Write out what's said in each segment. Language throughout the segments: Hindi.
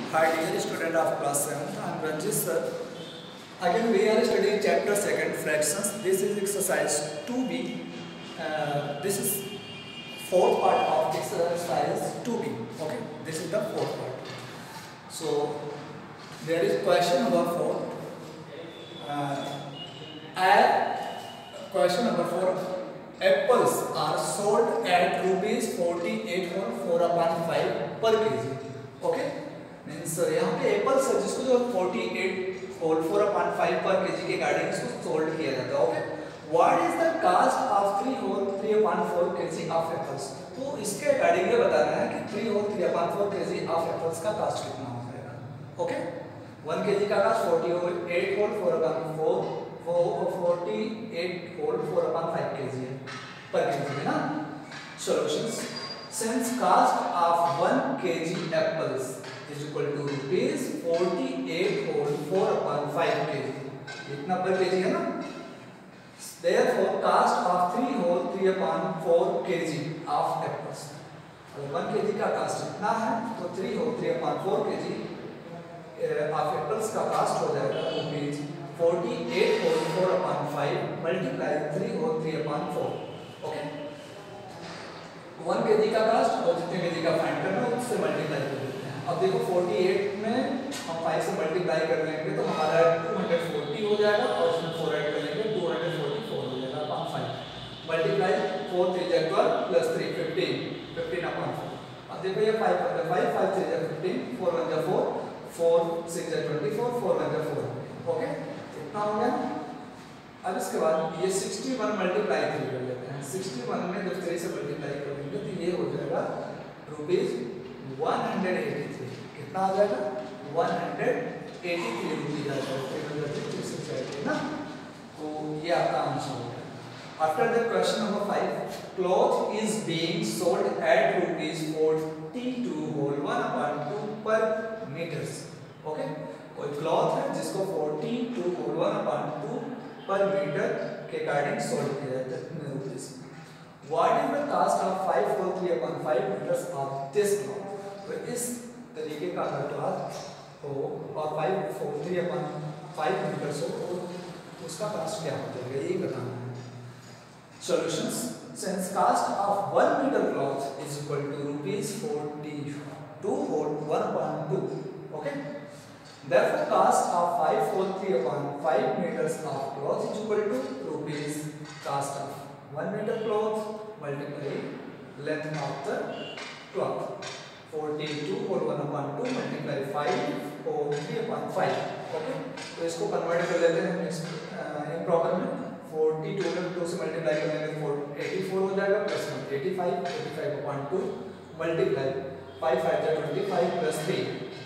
Hi dear student of class 7th, I am Ranjit sir. Again we are studying chapter 2nd fractions. This is exercise 2b. This is fourth part of exercise 2b. Okay, this is the fourth part. So there is question number 4. Question number 4. Apples are sold at rupees 48 for 4/5 per kg. Okay. Means यहाँ पे एप्पल्स है जिसको जो 48 होल 4/5 पर केजी के अकॉर्डिंग इसको सोल्ड किया जाता है. Okay, what is the cost of 3 whole 3/4 KG of apples. तो इसके अकॉर्डिंग ये बताना है कि 3 होल 3/4 केजी ऑफ एप्पल्स का कास्ट कितना हो जाएगा. ओके, 1 केजी का कास्ट 48 होल 48 होल 4/5 केजी है पर केजी है ना. Solutions. Since cost of 1 KG apples is equal to rupees 48 whole 4/5 kg. इतना पर kg है ना. Therefore cost of 3 whole 3/4 kg of apples. अगर 1 kg का कास्ट इतना है तो 3 whole 3/4 kg of apples का कास्ट हो जाएगा rupees 48 whole 4/5 multiply 3 whole 3/4. Okay, 1 kg का कास्ट और जितने kg का फाइंड करना है उससे मल्टीप्लाई कर. अब देखो 48 में हम 5 से मल्टीप्लाई कर लेंगे तो हमारा 240 हो जाएगा और इसमें 4 ऐड कर लेंगे 244 हो जाएगा अपॉन 5 मल्टीप्लाई 4 3 जा 12 प्लस 3 15 अपॉन 4. अब देखो ये 5 1 5 5 3 जा 15 4 1 जा 4 4 6 जा 24 4 1 जा 4. ओके, इतना हो गया. अब इसके बाद ये 61 मल्टीप्लाई 3 कर लेते हैं. 61 में जब 3 से मल्टीप्लाई करेंगे तो ये हो जाएगा रुपीज 183. कितना आ जाएगा 183 रुपीज आ जाएगा ना. तो ये आपका आंसर हो गया. After the question number 5, cloth is being sold at rupees 42 whole 1/2 per metres. Okay, कोई क्लॉथ है जिसको 42 होल 1/2 पर मीटर के अकॉर्डिंग सोल्ड किया जाता है कितने rupees. What is the cost of 5 whole 3/5 meters of this cloth. तो इस तरीके का अगर क्लॉथ हो और 5 होल 3/5 मीटर्स हो तो उसका कास्ट क्या हो जाएगा ये बताना है. Solutions. Since cost of 1 meter cloth is equal to rupees 42 whole 1/2. Okay, therefore cost of 5 whole 3/5 meters of cloth is equal to rupees cost of 1 meter cloth multiply length of the cloth. 42 whole 1/2 multiply 5 whole 3/5. Okay, तो इसको कन्वर्ट कर लेते हैं इम्प्रॉपर में. 42 में 2 से मल्टीप्लाई करेंगे तो 84 हो जाएगा प्लस 85/2 मल्टीप्लाई 5 5 जा 25 प्लस 3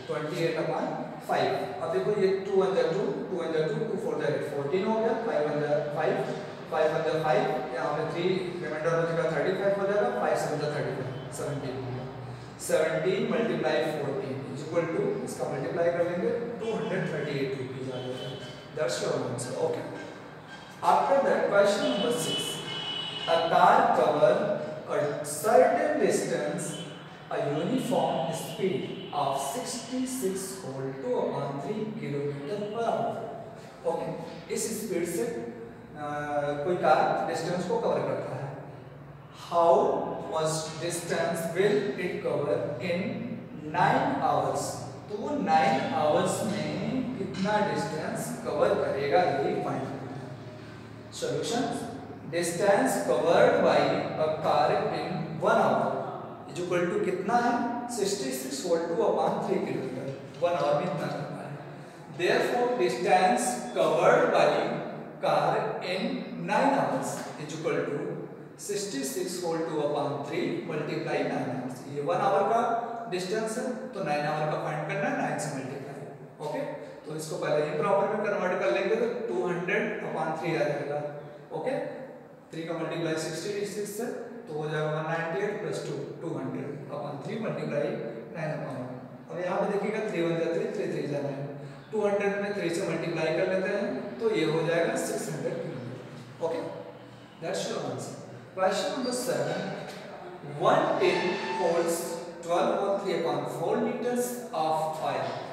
28/5. अब देखो ये 2 1 जा 2 2 1 जा 2 2 4 जा 14 हो गया. 5 1 जा 5 5 1 जा 5 यहाँ पे 3 रिमाइंडर हो जाएगा 35 हो जाएगा. 5 7 जा 35 17 हो गया. 17 मल्टीप्लाई 14 इज इक्वल टू इसका मल्टीप्लाई कर लेंगे 238 रुपीज आ जाएगा. That's your answer. Okay, after that question number 6, a car cover a certain distance a uniform speed of 66 whole 2/3 kilometer per hour. Okay, इस स्पीड से कोई कार डिस्टेंस को कवर करता है. How much distance will it cover in 9 hours. तो वो 9 आवर्स में कितना डिस्टेंस कवर करेगा ये फाइंड करना है. Solutions. Distance covered by a car in 1 hour is equal to कितना है 66 होल 2/3 किलोमीटर. 1 आवर में इतना करना है. Therefore distance covered by car in 9 hours is equal to 66 whole 2/3 multiply 9 hours. ये 1 आवर का डिस्टेंस है तो 9 आवर का फाइंड करना है 9 से मल्टीप्लाई. ओके, तो इसको पहले इम्प्रॉपर में कन्वर्ट कर लेंगे तो 200/3 आ जाएगा. ओके, 3 का मल्टीप्लाई 66 से तो हो जाएगा 198 प्लस 2 200/3 मल्टीप्लाई 9/1. अब यहाँ पे देखिएगा 3 1 जा 3 3 3 जा 9. 200 में 3 से मल्टीप्लाई कर लेते हैं तो ये हो जाएगा 600 kilometer. Okay, that's your answer. Question number 7, 1 tin holds 12 or 3/4 liters of oil.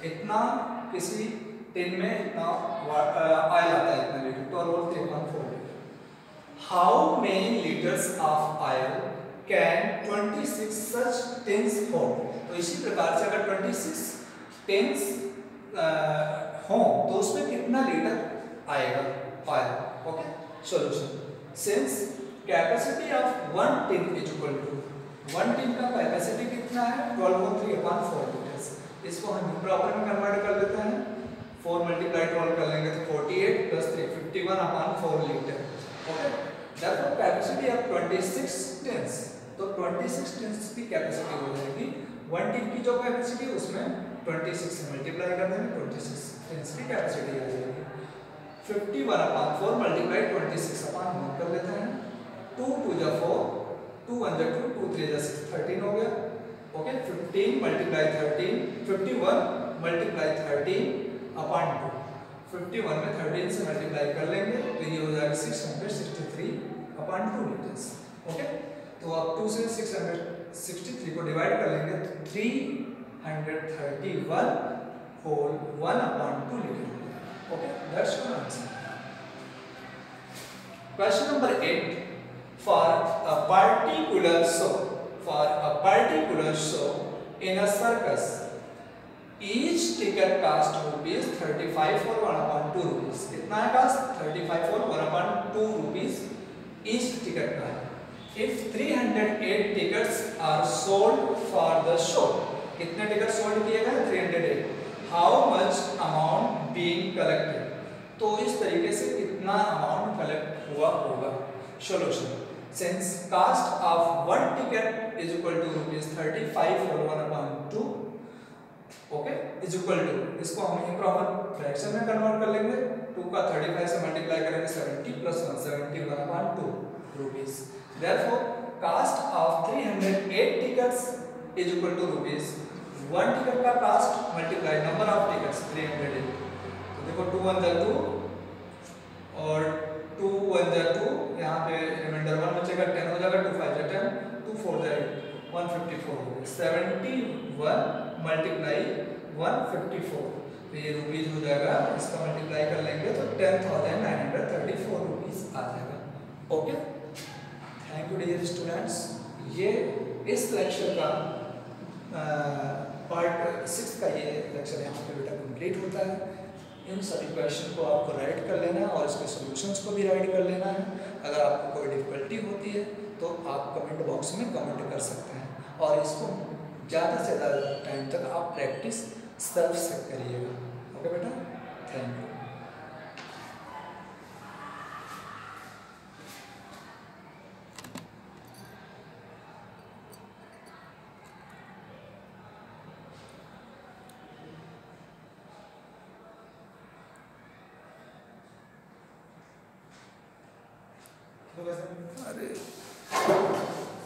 इतना किसी टिन में इतना ऑयल आता है इतना लीटर, तो रोल 314 liter. How many liters of oil can 26 such tins hold? तो इसी प्रकार से अगर 26 टिन्स हो तो उसमें कितना लीटर आएगा oil? Okay, solution. Since capacity of 1 tin is equal to 1 tin का कैपेसिटी कितना है 12/3/4 लीटर्स, इसको हम प्रॉपर में कन्वर्ट कर देते हैं। 4 मल्टीप्लाई 12 कर लेंगे तो 48 plus 3 51/4 liter. Okay, therefore capacity of 26 tins, तो 26 टिन्स की कैपेसिटी हो जाएगी। 1 टिन की जो कैपेसिटी उसमें 26 से मल्टीप्लाई कर देंगे, 26 टिन्स की कैपेसिटी आ जाएगी। 51/4 मल्टीप्लाई 26/1 कर लेते हैं। 2 2 जा 4, 2 1 जा 2, 2 3 जा 6, 13 हो गया। ओके, 15 मल्टीप्लाई 13, 51 मल्टीप्लाई 13/2, 51 में 13 से मल्टीप्लाई कर लेंगे तो ये हो जाएगा 663/2 लीटर्स। ओके, तो अब 2 से 663 को डिवाइड कर लेंगे तो 331 whole 1/2 liter. Okay, that's your answer. Question number 8. For a particular show in a circus, each ticket cost rupees 35 for 1/2 rupees. कितना है cost? 35 for 1/2 rupees each ticket का है। If 308 tickets are sold for the show, कितने टिकट सोल्ड किए गए? 308. How much amount being collected? तो इस तरीके से कितना अमाउंट कलेक्ट हुआ होगा? Solution. Since cost of 1 ticket is equal to rupees 35 for 1/2, okay, is equal to, इसको हम इम्प्रॉपर फ्रैक्शन में कन्वर्ट कर लेंगे। 2 का 35 से मल्टीप्लाई करेंगे 70 plus 1 71/2 rupees. Therefore cost of 308 tickets is equal to rupees 1 ticket का cost multiply number of tickets 308। तो देखो 2 1 जा 2 और 2 1 जा 2, यहाँ पे रिमाइंडर 1 बचेगा, 10 हो जाएगा, 2 5 जा 10, 2 4 जा 8, 154 हो गया। 71 मल्टीप्लाई 154, तो ये रुपीज हो जाएगा, इसका मल्टीप्लाई कर लेंगे तो 10,934 रुपीज आ जाएगा। Okay, thank you dear students. ये इस लेक्चर का पार्ट 6 का ये लेक्चर यहाँ पे बेटा कंप्लीट होता है। इन सभी क्वेश्चन को आपको राइट कर लेना है और इसके सॉल्यूशंस को भी राइट कर लेना है। अगर आपको कोई डिफिकल्टी होती है तो आप कमेंट बॉक्स में कमेंट कर सकते हैं और इसको ज़्यादा से ज़्यादा टाइम तक आप प्रैक्टिस सेल्फ से करिएगा। ओके बेटा, थैंक यू। अरे